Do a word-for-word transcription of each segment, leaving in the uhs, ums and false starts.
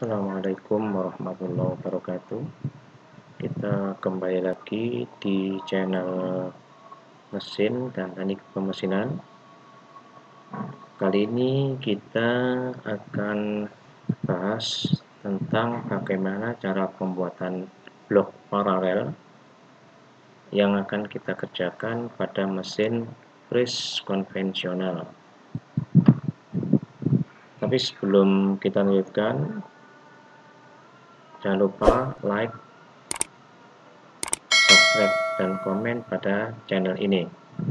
Assalamualaikum warahmatullahi wabarakatuh. Kita kembali lagi di channel mesin dan teknik pemesinan. Kali ini kita akan bahas tentang bagaimana cara pembuatan blok paralel yang akan kita kerjakan pada mesin fris konvensional. Tapi sebelum kita lanjutkan, jangan lupa like, subscribe, dan komen pada channel ini.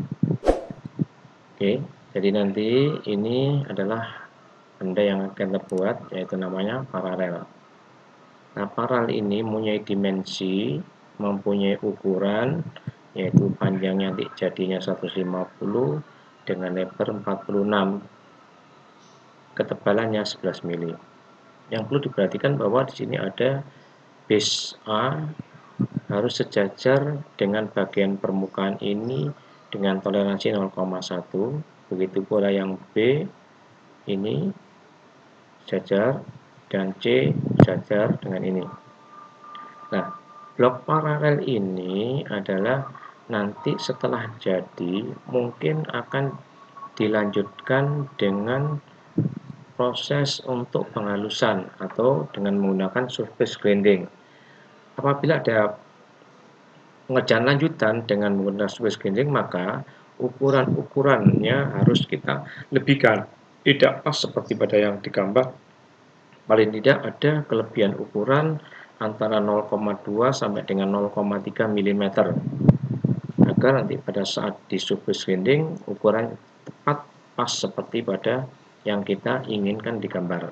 Oke, jadi nanti ini adalah benda yang akan kita buat, yaitu namanya paralel. Nah, paralel ini mempunyai dimensi, mempunyai ukuran, yaitu panjangnya jadinya seratus lima puluh dengan lebar empat puluh enam, ketebalannya sebelas mili. Yang perlu diperhatikan bahwa di sini ada base A harus sejajar dengan bagian permukaan ini dengan toleransi nol koma satu. Begitu pula yang B ini sejajar dan C sejajar dengan ini. Nah, blok paralel ini adalah nanti setelah jadi mungkin akan dilanjutkan dengan proses untuk penghalusan atau dengan menggunakan surface grinding. Apabila ada pengerjaan lanjutan dengan menggunakan surface grinding, maka ukuran-ukurannya harus kita lebihkan, tidak pas seperti pada yang digambar. Paling tidak ada kelebihan ukuran antara nol koma dua sampai dengan nol koma tiga milimeter, agar nanti pada saat di surface grinding ukuran tepat pas seperti pada yang kita inginkan digambar.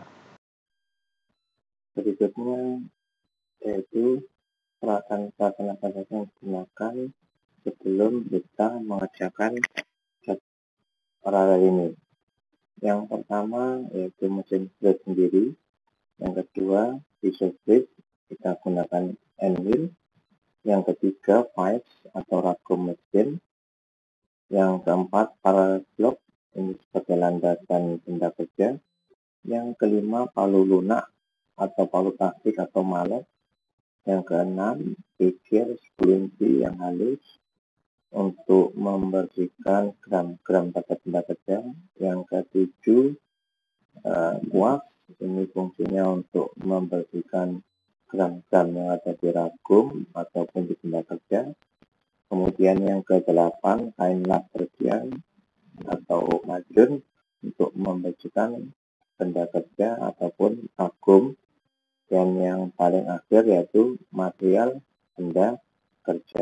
Berikutnya yaitu peralatan-peralatan apa saja yang digunakan sebelum kita mengerjakan paralel ini. Yang pertama yaitu mesin frit sendiri, yang kedua pisau frit, kita gunakan end wheel, yang ketiga vice atau ragum mesin, yang keempat paralel block, ini sebagai landasan benda kerja, yang kelima palu lunak atau palu plastik atau malet, yang keenam pikir sepuluh inci yang halus untuk membersihkan gram-gram pada benda kerja, yang ketujuh uh, kuas, ini fungsinya untuk membersihkan gram-gram yang ada di ragum ataupun di benda kerja. Kemudian yang kedelapan kain lap bersihan atau majun untuk membersihkan benda kerja ataupun ragum. Dan yang paling akhir yaitu material benda kerja.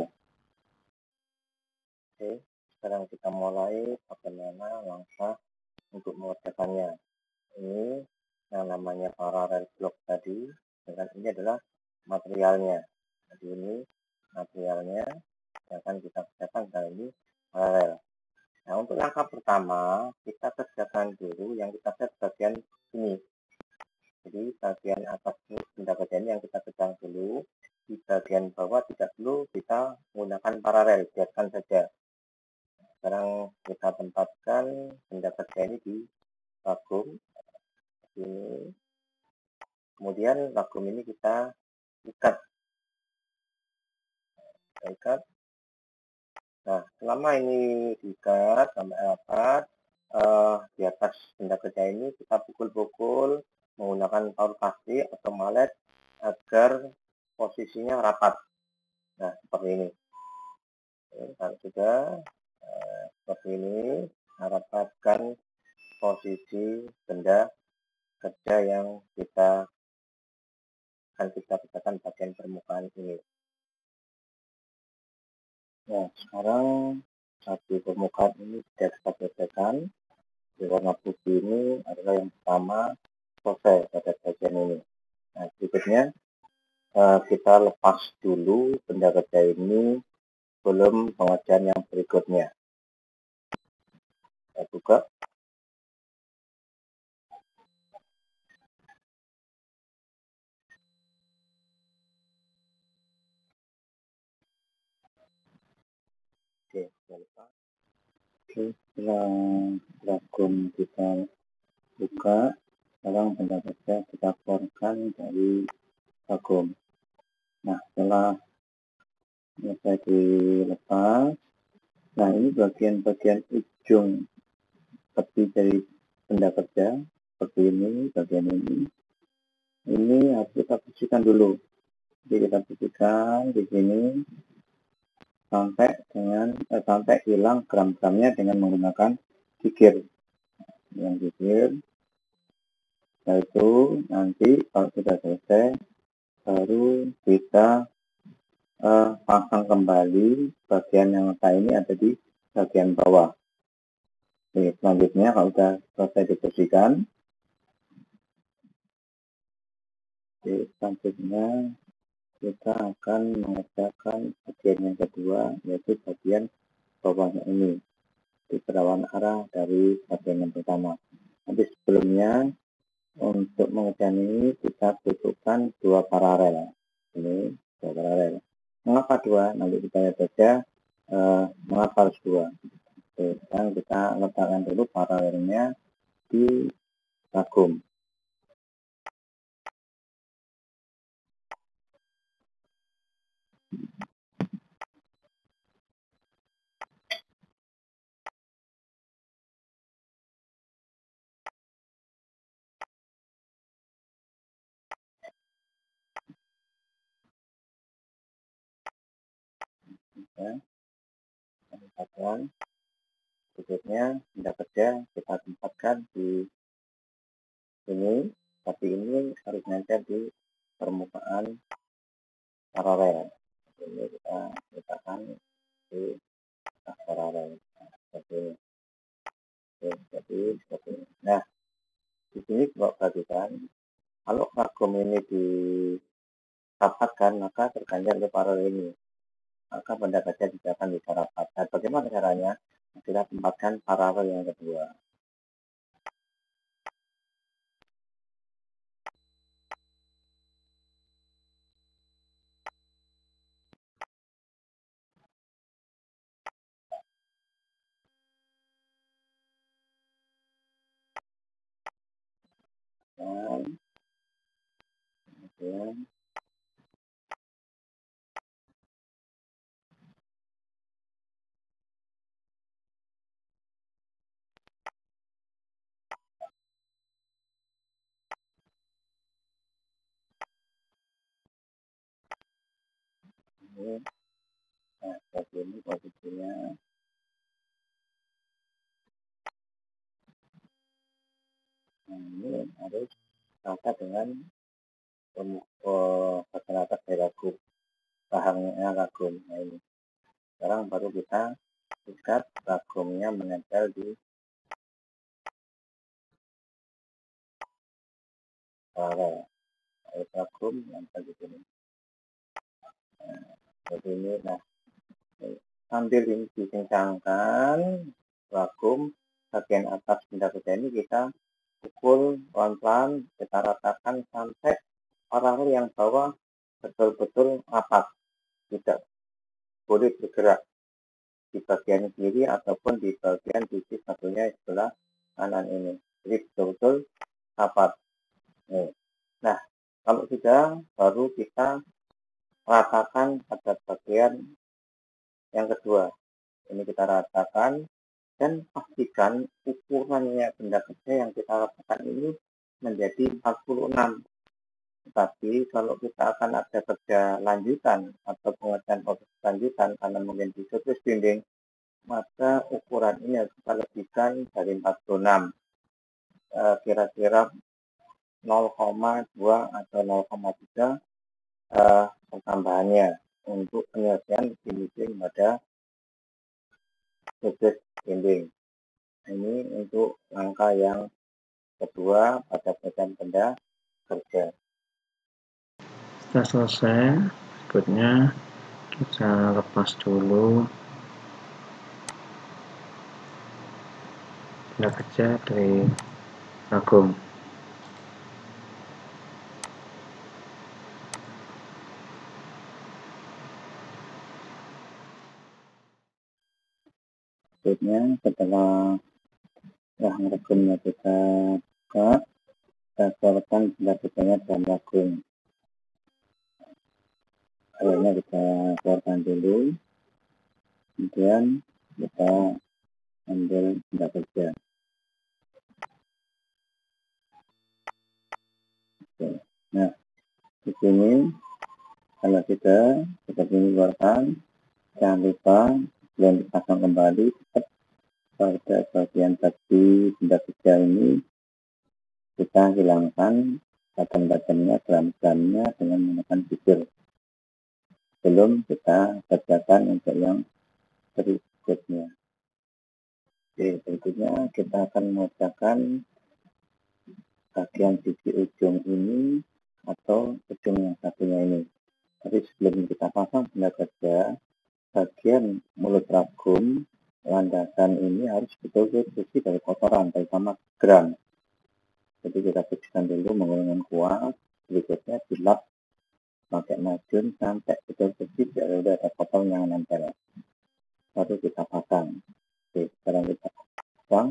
Oke, sekarang kita mulai bagaimana langkah untuk mengerjakannya. Ini yang namanya paralel block tadi, dengan ini adalah materialnya. Jadi ini materialnya yang akan kita kerjakan kali ini paralel. Nah, untuk langkah pertama kita kerjakan dulu yang kita set bagian ini. Jadi bagian atas benda kerja ini yang kita pegang dulu, di bagian bawah tidak perlu kita menggunakan paralel, biarkan saja. Sekarang kita tempatkan benda kerja ini di ragum ini. Kemudian ragum ini kita ikat. Kita ikat. Nah, selama ini diikat sampai rapat, uh, di atas benda kerja ini kita pukul-pukul menggunakan palu plastik atau malet agar posisinya rapat. Nah, seperti ini. Kalau sudah eh, seperti ini, rapatkan posisi benda kerja yang kita akan kita kerjakan bagian permukaan ini. Nah, sekarang satu permukaan ini sudah kita kerjakan. Di warna putih ini adalah yang pertama selesai pada bagian ini. Nah, berikutnya uh, kita lepas dulu benda kerja ini belum pengerjaan yang berikutnya. Saya buka. Oke, Oke, setelah ragum kita buka, sekarang benda kerja kita keluarkan menggunakan dari vakum. Nah, setelah selesai dilepas, nah ini bagian-bagian ujung seperti dari benda kerja, seperti ini, bagian ini. Ini harus kita bersihkan dulu. Jadi kita bersihkan di sini sampai dengan eh, sampai hilang gram-gramnya dengan menggunakan gigir. Yang gigir. Setelah itu nanti kalau sudah selesai, baru kita uh, pasang kembali bagian yang letak ini ada di bagian bawah. Oke, selanjutnya kalau sudah selesai dibersihkan, oke, selanjutnya kita akan mengerjakan bagian yang kedua, yaitu bagian bawahnya ini, di berlawanan arah dari bagian yang pertama. Nanti sebelumnya untuk mengerjakan ini kita butuhkan dua paralel. Ini dua paralel. Mengapa dua? Nanti kita lihat saja eh, mengapa harus dua. Oke, sekarang kita letakkan dulu paralelnya di vakum. Ya, tempatkan. Berikutnya benda kerja kita tempatkan di sini, tapi ini harus nempel di permukaan paralel. Ini kita letakkan di atas paralel. Nah, seperti ini. Oke, seperti seperti ini. Nah, di sini coba perhatikan, kalau vakum ini dirapatkan maka terganjal ke paralel ini, maka benda kerja tidak akan bisa rapat. Nah, bagaimana caranya? Kita tempatkan paralel yang kedua. Dan kemudian ini, nah, seperti ini posisinya. Nah, ini harus rata dengan rata-rata dari vakum, bahannya vakum. Nah, ini sekarang baru kita ikat vakumnya menempel di paralel. Air vakum menempel di sini. Nah, seperti ini. Nah, sambil ini dikencangkan vakum bagian atas benda kerja ini kita pukul pelan-pelan, kita ratakan sampai paralel yang bawah betul-betul rapat, tidak boleh bergerak di bagian kiri ataupun di bagian sisi satunya sebelah kanan ini. Jadi betul-betul rapat. Nah, kalau sudah, baru kita ratakan pada bagian yang kedua. Ini kita ratakan dan pastikan ukurannya benda kerja yang kita ratakan ini menjadi empat puluh enam. Tetapi kalau kita akan ada kerja lanjutan atau pengerjaan proses lanjutan karena mungkin di surface binding, maka ukuran ini harus kita lebihkan dari empat puluh enam. Kira-kira nol koma dua atau nol koma tiga uh, pertambahannya untuk penyelesaian finishing pada surface binding. Ini untuk langkah yang kedua pada bagian benda kerja. Setelah selesai, berikutnya kita lepas dulu benda kerja dari vakum. Berikutnya setelah yang vakumnya kita buka, kita keluarkan benda kerjanya dalam vakum. Awalnya kita keluarkan dulu, kemudian kita ambil benda kerja. Oke. Nah, di sini kalau kita seperti ini keluarkan, jangan lupa sebelum dipasang kembali tetap pada bagian tadi benda kerja ini kita hilangkan button-buttonnya, geram-geramnya dengan menggunakan bibir. Belum kita kerjakan untuk yang berikutnya. Oke, berikutnya kita akan mengerjakan bagian sisi ujung ini atau ujung yang satunya ini. Tapi sebelum kita pasang benda kerja, bagian mulut ragum landasan ini harus betul-betul bersih dari kotoran, terutama geram. Jadi kita bersihkan dulu menggunakan kuas, berikutnya dilap pakai macun sampai betul bersih, tidak ada ada kotor yang nempel. Baru kita pasang. Oke, sekarang kita pasang.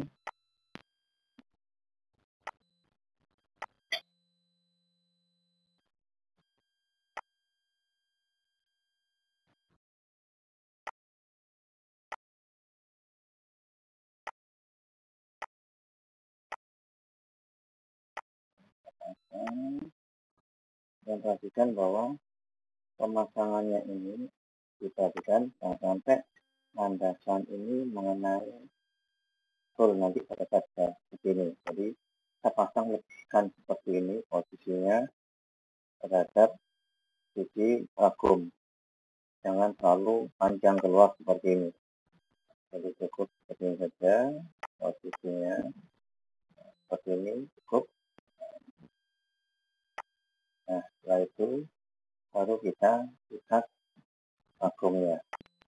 Dan perhatikan bahwa pemasangannya ini diperhatikan jangan sampai landasan ini mengenai full nanti pada saat begini. Jadi kita pasang lebihkan seperti ini posisinya terhadap sisi ragum. Jangan terlalu panjang keluar seperti ini. Jadi cukup seperti ini saja posisinya seperti ini cukup. Nah, setelah itu baru kita ikat ragumnya.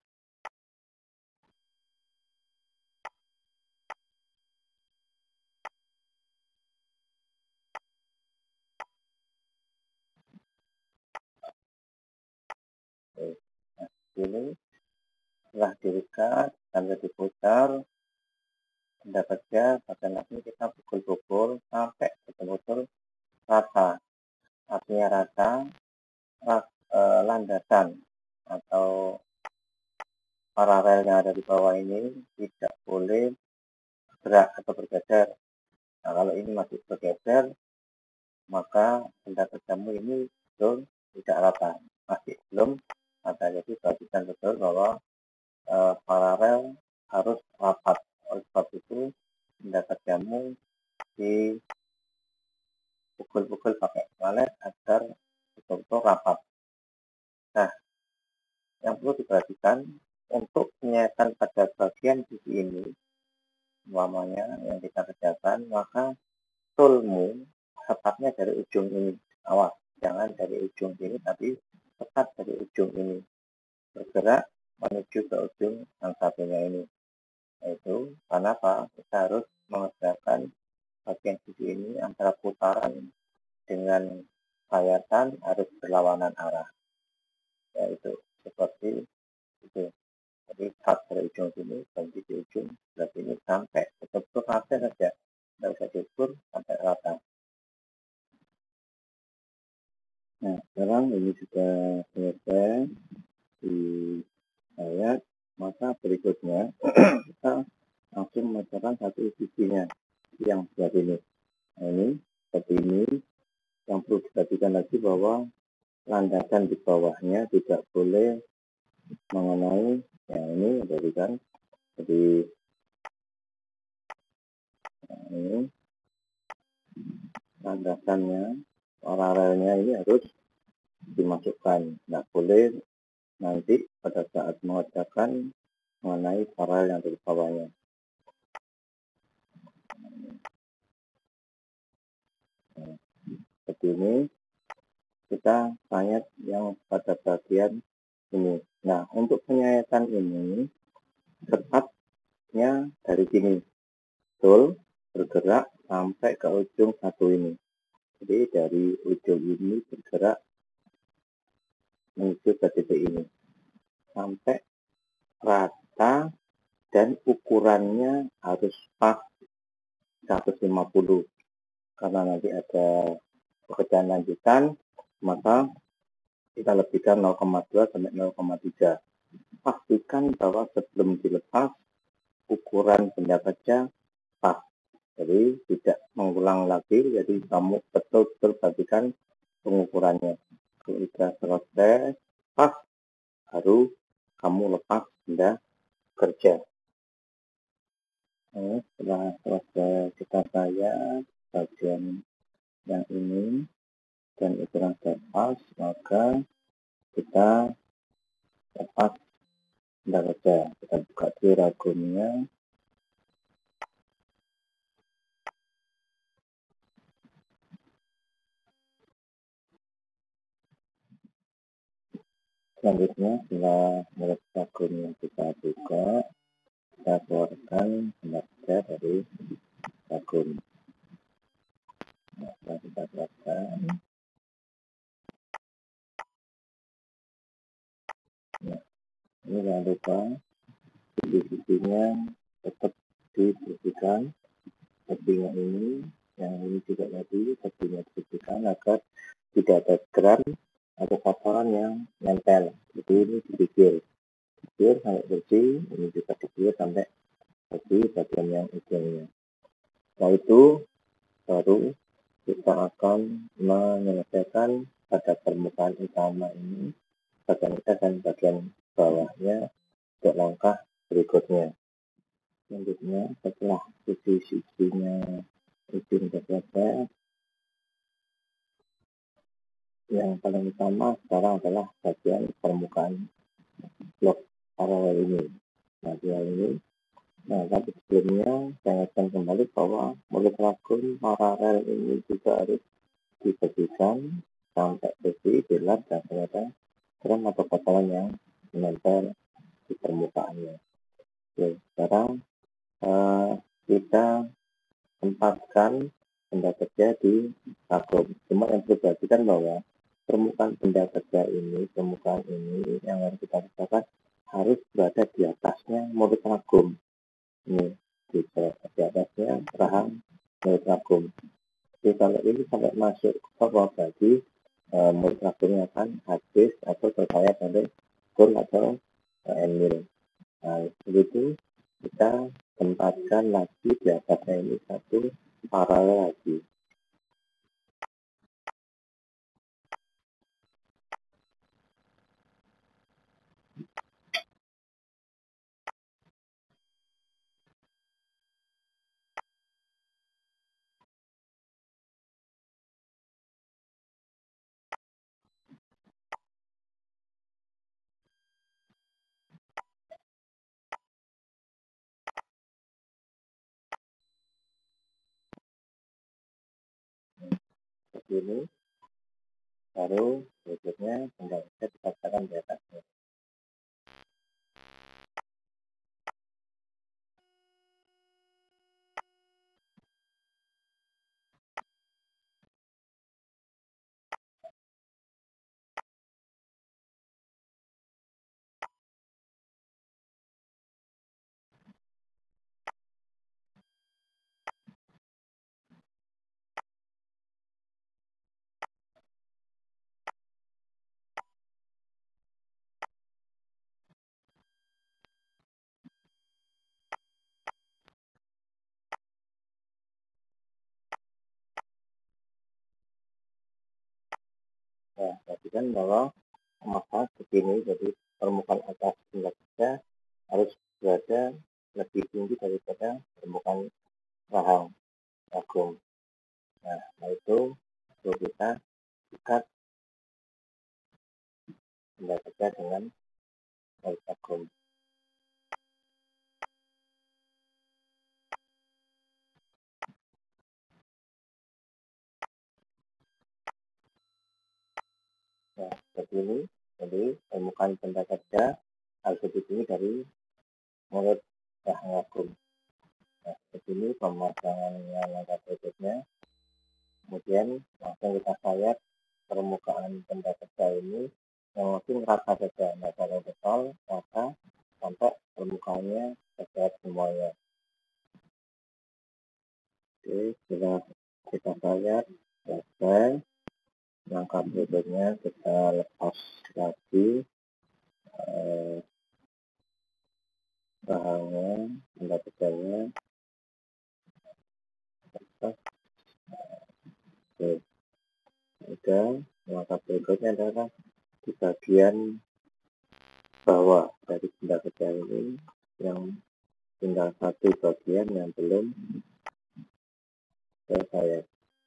Nah, ini setelah diikat sambil diputar benda kerja, bagian lagi kita pukul-pukul sampai betul-betul rata. Artinya rata ras, e, landasan atau paralel yang ada di bawah ini tidak boleh bergerak atau bergeser. Nah, kalau ini masih bergeser, maka benda kerjamu ini betul tidak rata, masih belum rata. Jadi perhatikan betul bahwa e, paralel harus rapat. Oleh sebab itu benda kerjamu dipukul-pukul pakai walet agar betul-betul rapat. Nah, yang perlu diperhatikan untuk penyayatan pada bagian sisi ini, umpamanya yang kita kerjakan, maka toolmu tepatnya dari ujung ini. Awas, jangan dari ujung ini, tapi tepat dari ujung ini. Bergerak menuju ke ujung yang satunya ini. Yaitu karena apa? Kita harus mengerjakan bagian sisi ini antara putaran dengan sayatan harus berlawanan arah. Yaitu seperti itu. Jadi start dari ujung sini, berhenti di ujung sebelah sini sampai betul-betul rata saja. Tidak usah diukur sampai rata. Nah, sekarang ini sudah selesai di ayat. Maka berikutnya kita langsung mengerjakan satu sisinya yang sebelah ini. Nah, ini seperti ini. Yang perlu diperhatikan lagi bahwa landasan di bawahnya tidak boleh mengenai yang ini, jadi kan jadi nah, ini landasannya, paralelnya ini harus dimasukkan, tidak boleh nanti pada saat mengerjakan mengenai paralel yang di bawahnya. Nah, seperti ini kita sayat yang pada bagian ini. Nah, untuk penyayatan ini tepatnya dari sini betul bergerak sampai ke ujung satu ini. Jadi dari ujung ini bergerak menuju ke titik ini sampai rata dan ukurannya harus pas seratus lima puluh. karena nanti ada pekerjaan lanjutan, maka kita lebihkan nol koma dua sampai nol koma tiga. Pastikan bahwa sebelum dilepas ukuran benda kerja pas, jadi tidak mengulang lagi. Jadi kamu betul-betul perhatikan pengukurannya. Kalau sudah selesai pas, baru kamu lepas benda kerja. Nah, setelah selesai kita bayar bagian yang ini dan ukuran sudah pas, maka kita lepas benda kerja. Kita buka dulu ragumnya. Selanjutnya, setelah mulut ragumnya kita buka, kita keluarkan benda kerja dari ragum. Nah, setelah kita keluarkan, nah, ini jangan lupa sisi-sisinya tetap dibersihkan. Tepinya ini, yang ini juga tadi, tepinya dibersihkan agar tidak ada keran atau kotoran yang nempel. Jadi ini dipikir, pikir sampai bersih, ini juga dipikir sampai bersih bagian yang ujungnya. Setelah itu baru kita akan menyelesaikan pada permukaan utama ini, bagian atas dan bagian bawahnya untuk langkah berikutnya. Selanjutnya, setelah sisi-sisinya ujung selesai, yang paling utama sekarang adalah bagian permukaan blok paralel ini. Nah, di ini, nah tapi sebelumnya saya ingatkan kembali bahwa mulut ragum paralel ini juga harus dibersihkan sampai bersih, gelap, dan ternyata keram atau kotoran yang menempel di permukaannya. Oke, sekarang uh, kita tempatkan benda kerja di ragum. Cuma yang perlu diperhatikan bahwa permukaan benda kerja ini, permukaan ini yang harus kita rasakan harus berada di atasnya mulut ragum. Ini di, di atasnya rahang mulut ragum. Jadi kalau ini sampai masuk ke bawah, berarti uh, mulut ragumnya akan habis atau terkait oleh gun atau uh, enmil. Nah, begitu kita tempatkan lagi di atasnya ini satu paralel lagi. Seperti ini, baru berikutnya benda kerja dipasangkan di atasnya. Nah, perhatikan bahwa maka begini, jadi permukaan atas benda kerja harus berada lebih tinggi daripada permukaan rahang ragum. Nah, setelah itu perlu kita ikat benda kerja dengan mulut ragum. Nah, seperti ini, jadi permukaan benda kerja harus lebih tinggi dari mulut rahang ragum. Nah, seperti ini pemasangannya langkah berikutnya. Kemudian langsung kita sayat permukaan benda kerja ini yang mungkin rata saja, nah kalau betul rata sampai permukaannya terlihat semuanya. Oke, sudah kita sayat. langkah berikutnya kita lepas lagi eh, bahannya, benda kerjanya. Oke, udah. Langkah berikutnya adalah di bagian bawah dari benda kerja ini yang tinggal satu bagian yang belum selesai.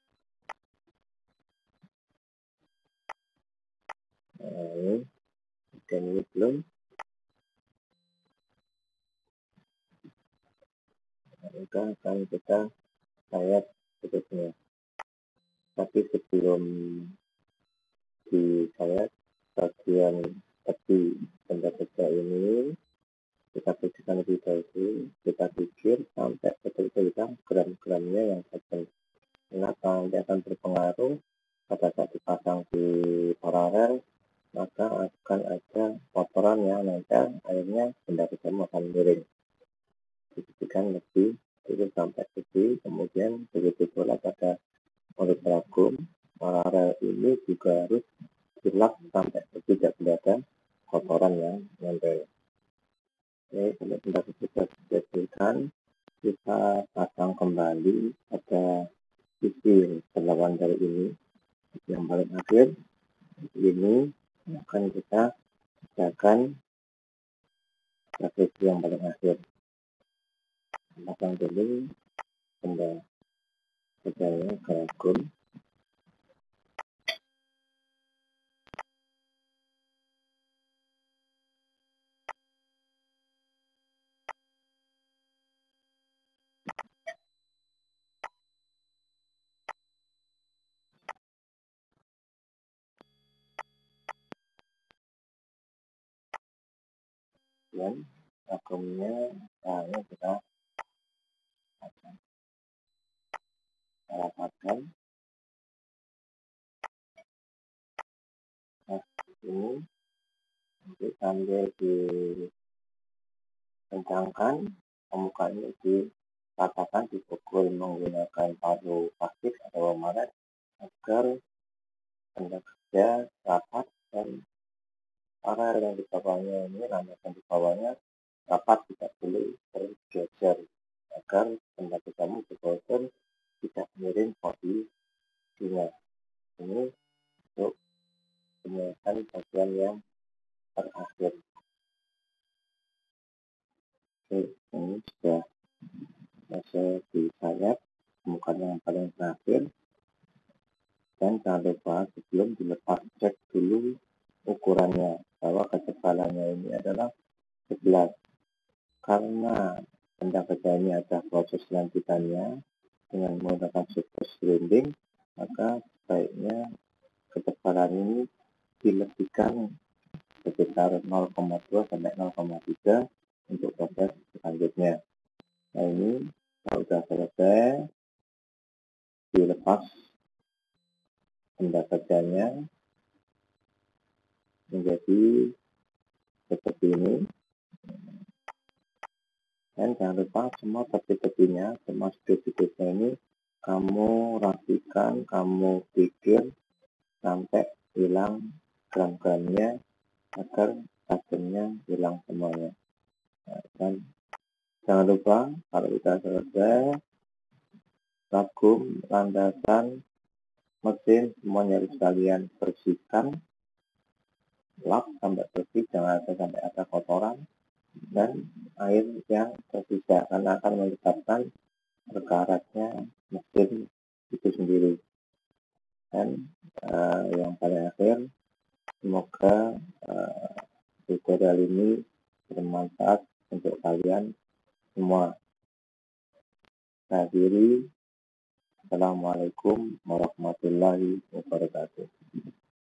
Nah, ini bagian ini belum. Maka akan kita sayat berikutnya. Tapi sebelum disayat bagian tepi benda kerja ini kita bersihkan lebih dahulu, kita pikir sampai betul-betul hitam gram-gramnya yang tajam. Kenapa? Nanti akan berpengaruh pada saat dipasang di paralel, maka akan ada kotoran yang nempel, akhirnya benda kerjamu akan miring. Dibersihkan lebih dulu sampai bersih, kemudian begitu pula pada modul ragum, paralel ini juga harus dilap sampai tidak ada kotoran yang nempel. Oke, kalau benda kerja dibersihkan, kita pasang kembali pada sisi berlawan dari ini yang paling akhir. Ini akan kita kerjakan pada yang paling akhir. Pasang dulu benda kerjanya ke ragum. Dan ragumnya hanya kita rapatkan. Nah, ini untuk sambil dikencangkan, permukaan ini dipatahkan, dipukul menggunakan palu plastik atau maret agar benda kerja rapat dan paralel yang di bawahnya ini, landasan di bawahnya rapat, tidak boleh bergeser agar benda kerjamu betul-betul tidak miring posisinya. Ini untuk penyelesaian bagian yang terakhir. Oke, ini sudah selesai disayat permukaan yang paling terakhir. Dan jangan lupa sebelum dilepas cek dulu ukurannya bahwa ketebalannya ini adalah sebelas. Karena benda kerja ini ada proses lanjutannya dengan menggunakan surface grinding, maka sebaiknya ketebalan ini dilebihkan sekitar nol koma dua sampai nol koma tiga untuk proses selanjutnya. Nah, ini kalau sudah selesai, dilepas benda kerjanya menjadi seperti ini. Dan jangan lupa semua tepi-tepinya, semua sudut-sudutnya ini kamu rapikan, kamu pikir sampai hilang gram-gramnya agar tajamnya hilang semuanya. Nah, dan jangan lupa kalau sudah selesai, ragum, landasan, mesin semuanya harus kalian bersihkan, lap sampai bersih, jangan ada sampai ada kotoran dan air yang tersisa karena akan menyebabkan berkaratnya mesin itu sendiri. Dan uh, yang paling akhir, semoga uh, tutorial ini bermanfaat untuk kalian semua. Saya akhiri. Assalamualaikum warahmatullahi wabarakatuh.